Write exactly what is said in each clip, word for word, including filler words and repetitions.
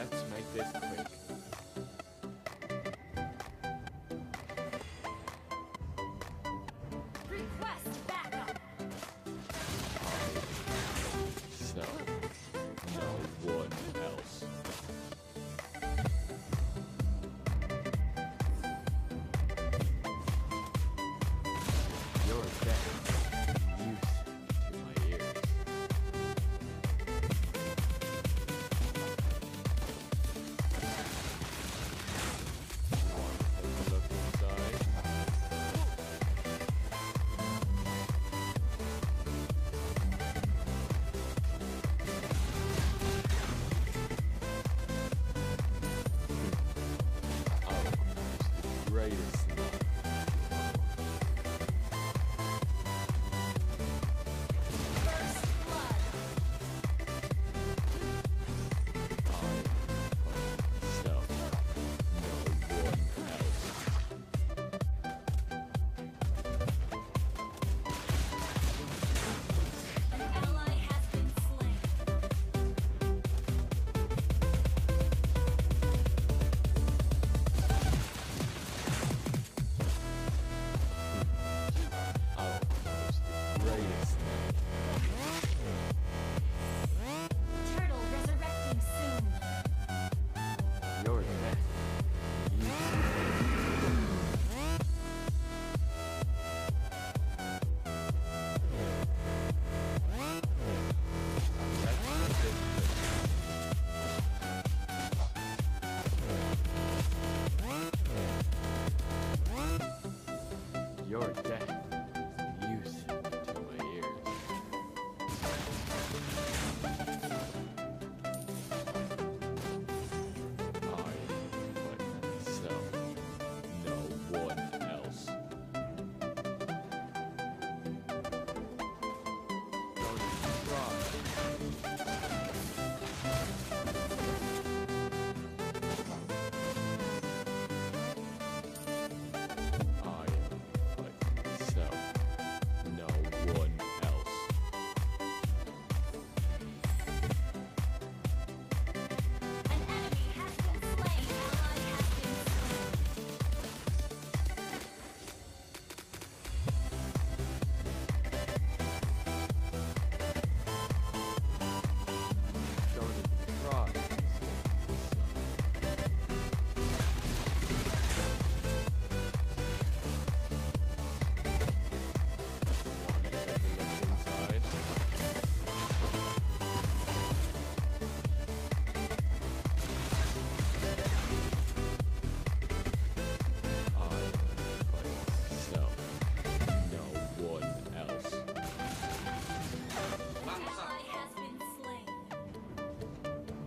Let's make this quick. Request backup. So, no one else. You're dead. Music to my ears. Look inside. Greatest love. First blood. I find myself, no one else. An ally has been slain. Our most greatest Turtle resurrecting soon. You're dead. You're dead. Music to my ears. I find myself, no one else. Don't even try. I find myself, no one else. An enemy has been slain. Ally has been slain. Don't even try. Wanna take a look inside? I find myself, no one else. Ally has been slain.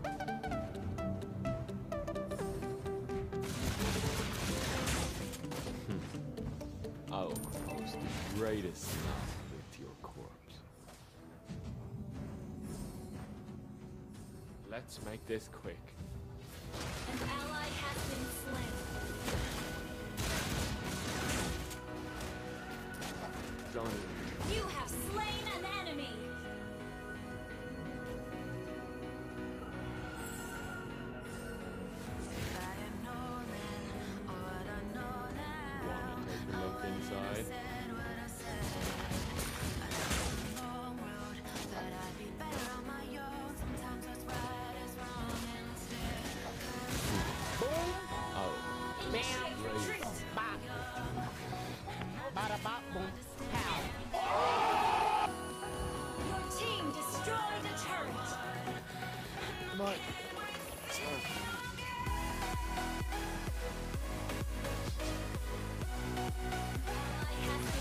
I will compose the greatest love with your corpse. Let's make this quick. An ally has been slain. Don't even You have slain an enemy. wanna take a look inside. Oh, Initiate retreat. Bop. Bada bop boom. Pow. Your team destroyed a turret. come on. Sorry. Ally has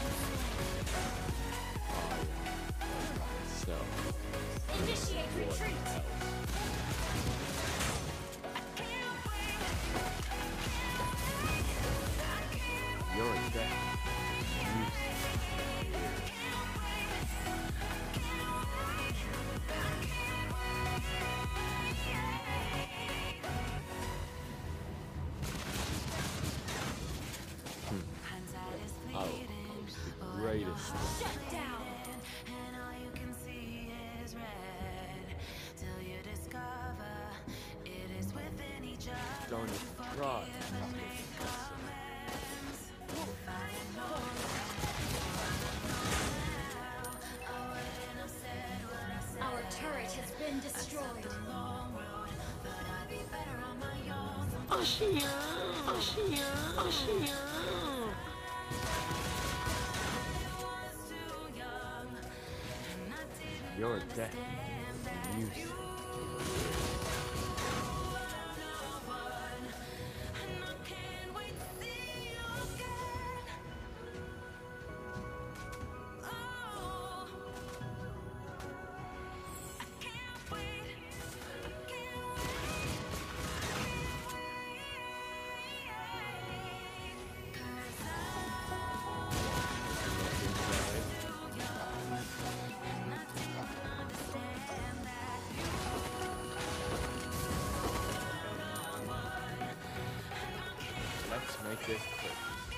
Don't even try. Our turret has been destroyed. Your death is useless. Let's make this quick.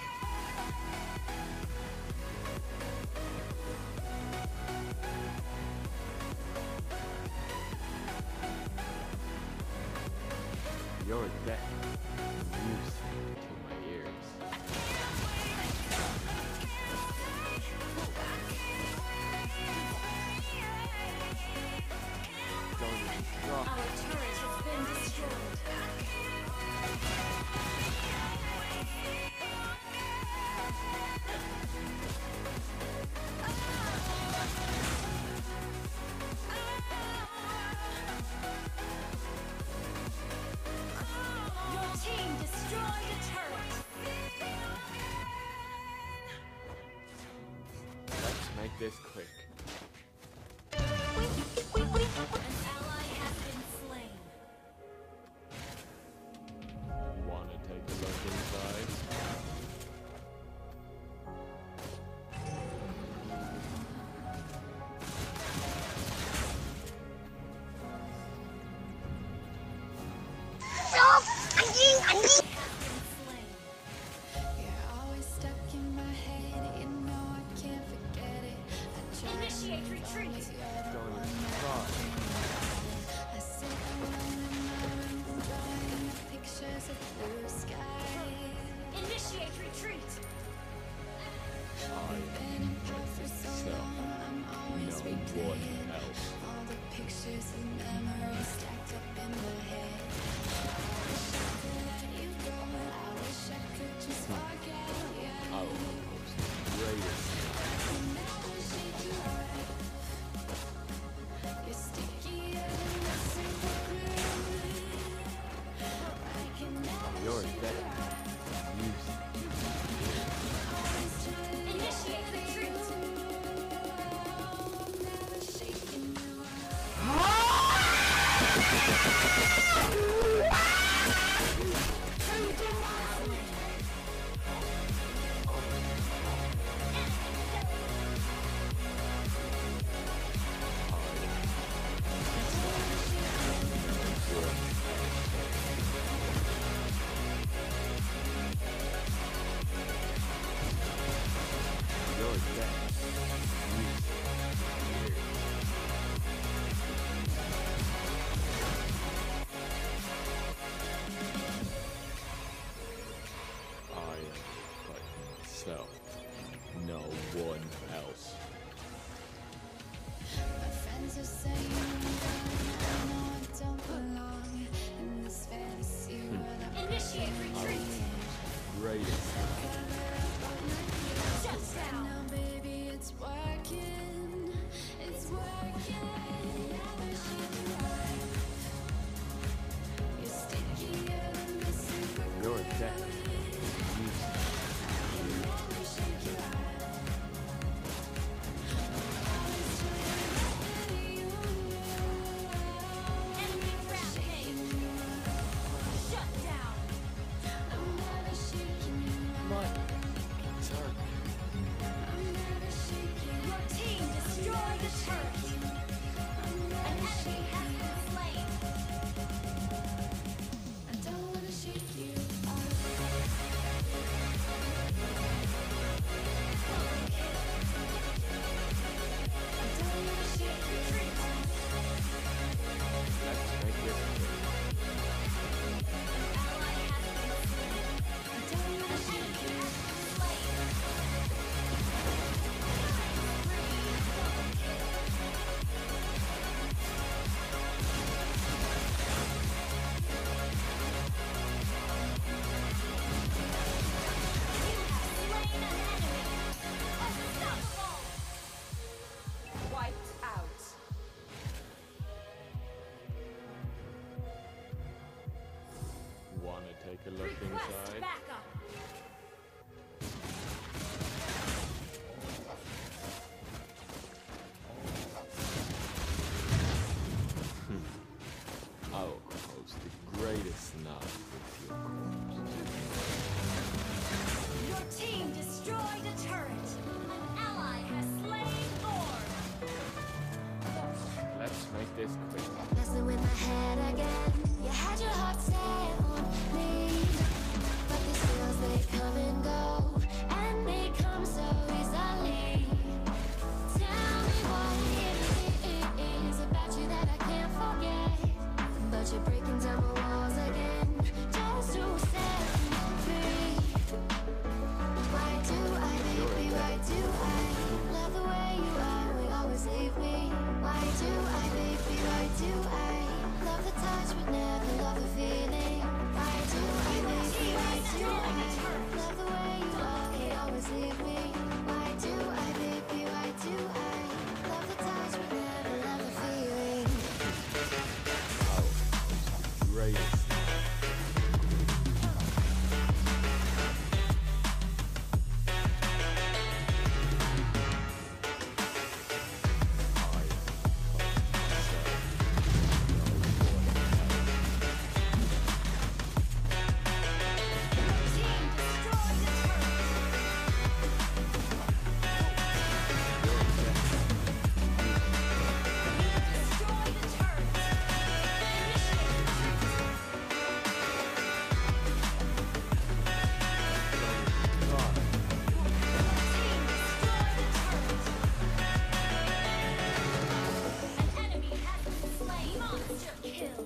Your death is music to my ears. Don't even try. Our turret has been destroyed. Your team destroyed a turret. Let's make this quick. An ally has been slain. Wanna take a look inside? You're always stuck in my head, you know I can't forget it. I try Initiate retreat. Don't even try. I sit alone in my room, drawing up pictures of blue sky. Initiate retreat. I Been apart for so long, I'm always no one replaying else. all the pictures and memories stacked up in my head. I wish I could let you go, I wish I could just forget, yeah. I will post the greatest. Never shake you off. You're stickier than the simple glue. I can never Your shake death you off. is music. Always trying to Initiate retreat. never shaking you off. Your death is music. I am but myself, no one else. My friends are saying I'm done. I know I don't belong in this fantasy world. I'm Initiate retreat. Greatest. Shut down. now, baby, it's working. It's working. Never shake you off. You're stickier than the super glue. Your death is music. Never shake you off. Wanna take a look Request inside? backup. I will host the greatest night with your corpse. Your team destroyed a turret. An ally has slain Thorn. Let's make this quick. Messing with my head again. You had your heart set on me, but these feels they come and go, and they come so easily. Tell me what it is about you that I can't forget, but you're breaking down my walls again just to set me free. Why do I, baby? Why do I love the way you are? We always leave me. Why do I, baby? Why do I love the touch but never love the feeling? Why do I, baby? Why do I love the way you are? We always leave me. Why do I, baby? Why do I love the touch but never love the feeling? I will host the greatest Team destroyed a turret. Destroyed a turret. Team destroyed a turret. An enemy has been slain. Monster kill.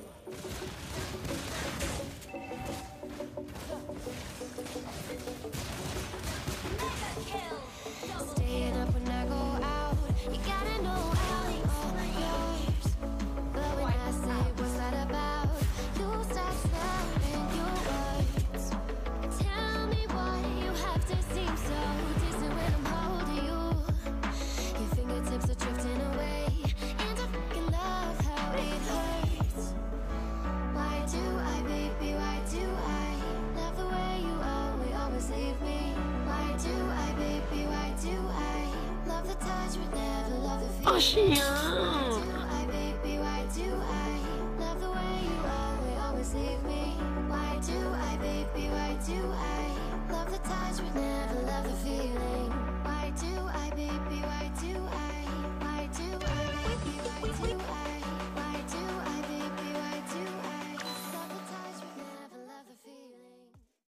Mega kill. Double Staying up when I go out, you gotta know how it all goes. But when I say what's that about, you start snapping your words. Tell me why you have to seem so distant when I'm holding you. Your fingertips are drifting away, and I fucking love how it hurts. Why do I, baby? Why do I love the way you are? We always leave me. Why do I, baby? Why do I love the touch but never love the feeling?